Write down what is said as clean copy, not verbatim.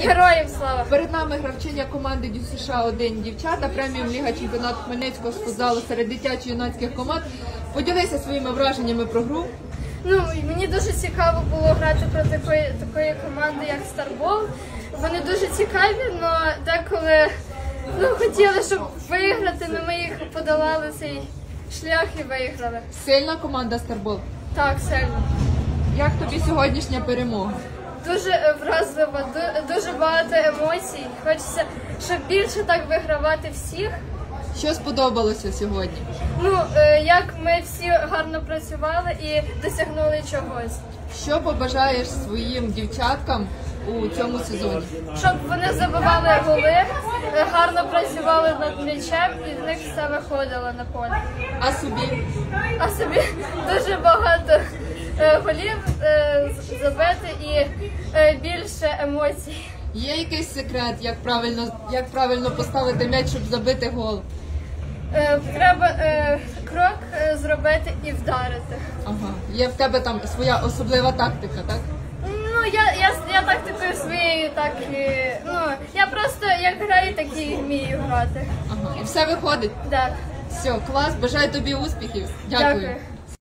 Героям слава! Перед нами гравчиня команди ДЮСШ-1 дівчата, преміум Ліга чемпіонат Хмельницького з футзалу серед дитячо-юнацьких команд. Поділися своїми враженнями про гру. Мені дуже цікаво було грати проти такої команди, як Старбол. Вони дуже цікаві, але деколи хотіли, щоб виграти, але ми їх подолали цей шлях і виграли. Сильна команда Старбол? Так, сильно. Як тобі сьогоднішня перемога? Дуже вразливо, дуже багато емоцій. Хочеться, щоб більше так вигравати всіх. Що сподобалося сьогодні? Як ми всі гарно працювали і досягнули чогось. Що побажаєш своїм дівчаткам у цьому сезоні? Щоб вони забивали голи, гарно працювали над м'ячем і в них все виходило на полі. А собі? А собі дуже багато голів забити і більше емоцій. Є якийсь секрет, як правильно поставити м'яч, щоб забити гол? Треба крок зробити і вдарити. Ага. Є в тебе там своя особлива тактика, так? Я тактикою своєю, я просто як граю, так і вмію грати. Ага. І все виходить? Так. Все, клас, бажаю тобі успіхів. Дякую.